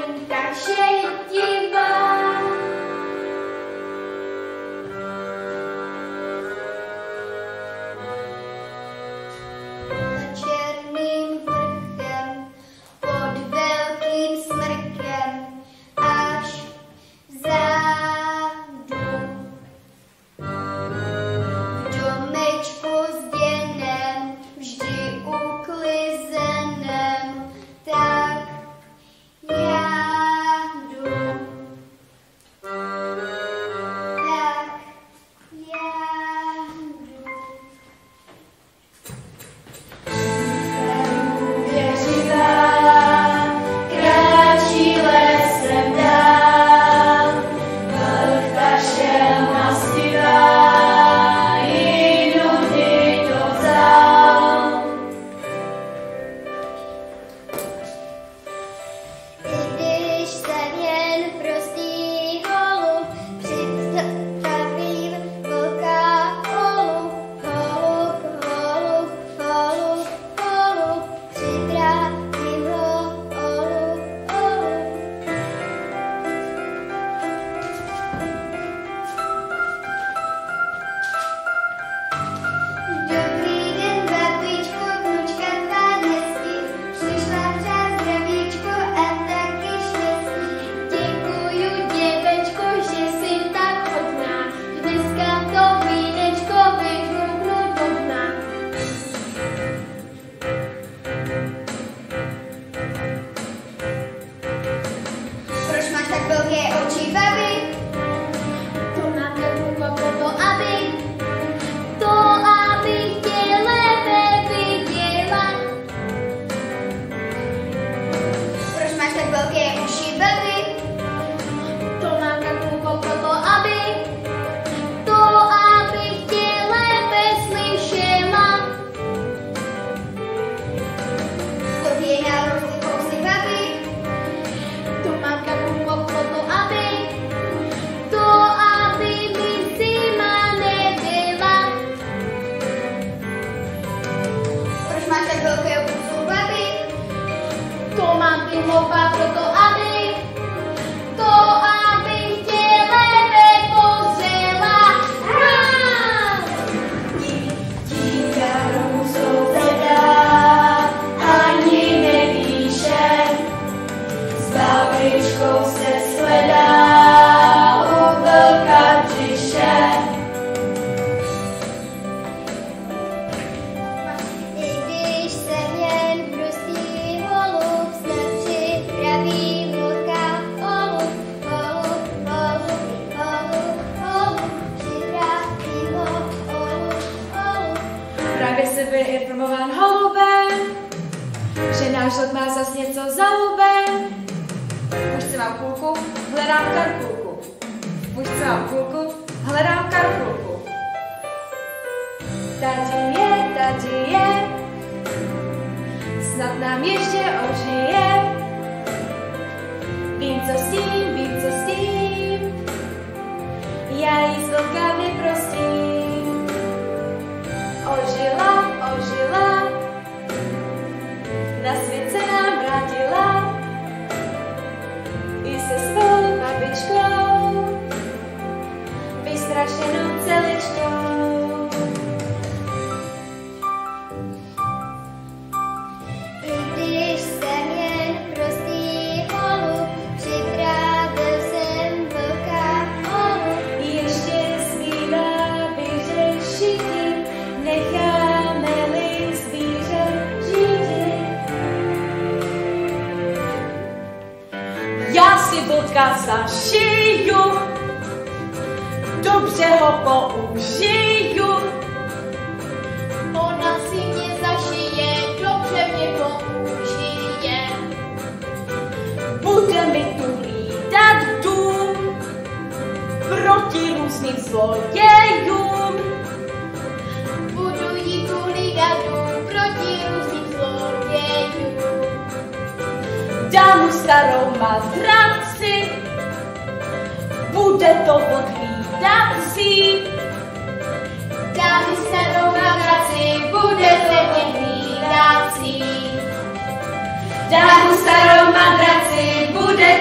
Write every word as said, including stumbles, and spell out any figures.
Maminka šedivá. Za černým vrchem, pod velkým smrkem, až vzadu. V domečku zděném, vždy uklizeném, tak já jdu. Tak já jdu. Věřivá, kráčí lesem dál, vlk tašel naspívá, jinou ty to vzal. Když jsem jen prostý holub, připravím vlka holub, holub, holub, holub, holub, připravím ho holub, holub. Dobrý den, babičko, vnučka tvá dnesky, přišla přát zdravíčko a taky štěstí. Děkuju, děvečko, že jsi tak hodná, dneska to vínečko vyhruknu do dna. Proč máš tak velké oči, babi? To na tebe proto, aby to, aby tě lépe viděla. Proč máš tak velké uši, babi? To mám takovou proto, aby to, aby tě lépe slyšela. Chodí na různý kousy, babi. To mám takovou proto, aby to, aby mi zima nebyla. Proč máš tak velké pusu, babi? To mám ty hloupá proto, aby to, aby tě lépe pozřela. Dítě růzou zvedá, ani nepíše, s babičkou se sledá u vlka břiše. I když jsem jen prostý holub, snad připravím vlka holub, holub, holub, holub, holub, připravím ho holub, holub. Právě se byl informován holubem, že náš lid má zas něco za lubem. V pušce mám kulku, hledám karkulku. V pušce mám kulku, hledám karkulku. Tady je, tady je, snad nám ještě ožije. Vím, co s tím, vím, co s tím, já jí z vlka vyprostím. Ožila, ožila, na svět se nám vrátila, i se svou babičkou, vystrašenou celičkou. I když jsem jen prostý holub, připravil jsem vlka holub. Ještě zbývá vyřešit, necháme-li zvíře žít. Já si vlka zašiju, dobře ho použiju. Ona si mě zašije, dobře mě použije. Bude mi tu hlídat dům proti různým zlodějům. Budu jí tu hlídat dům proti různým zlodějům. Dám mu starou matraci, bude to vlk hlídací. Dám mi starou matraci, bude to vlk hlídací. Dám mu starou matraci, bude